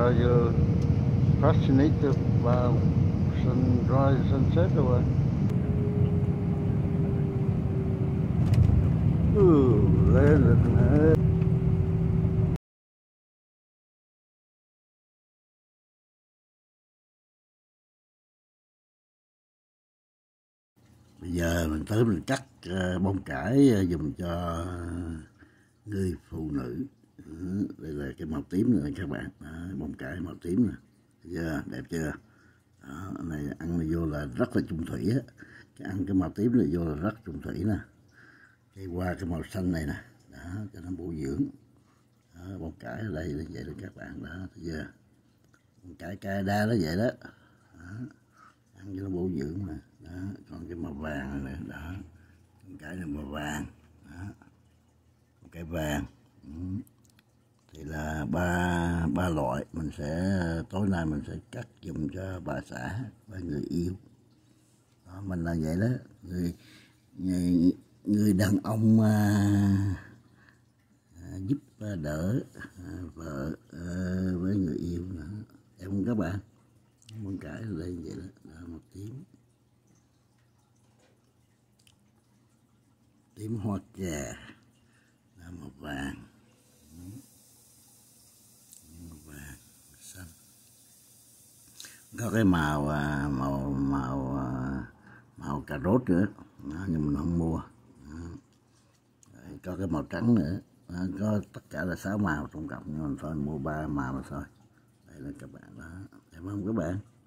Are you fascinated by sunrise, sunset or what? Lên được nữa. Bây giờ mình tới mình cắt bông cải dùng cho người phụ nữ. Đây là cái màu tím này các bạn. Đó, bông cải màu tím nè. Giờ đẹp chưa? Đó, này ăn này vô là rất là chung thủy á. Cái ăn cái màu tím này vô là rất chung thủy nè. Cái qua cái màu xanh này nè. Đó, cho nó bổ dưỡng. Đó, bông cải ở đây là vậy đó các bạn. Đó, thấy chưa? Bông cải Canada nó vậy đó. Đó, ăn cho nó bổ dưỡng nè. Đó, còn cái màu vàng này nè. Đó, bông cải này màu vàng. Đó, bông cải vàng. Thì là ba loại mình sẽ tối nay mình sẽ cắt dùng cho bà xã và người yêu. Đó, mình là vậy đó, người đàn ông giúp đỡ vợ với người yêu nữa. Em không các bạn, bông cải ở đây vậy đó, đó một tím hoa cà, đó màu vàng. Có cái màu cà rốt nữa đó, nhưng mình không mua. Có cái màu trắng nữa đó, có tất cả là 6 màu tổng cộng, nhưng mình thôi mua 3 màu mà thôi. Đây là các bạn đó, đẹp không các bạn?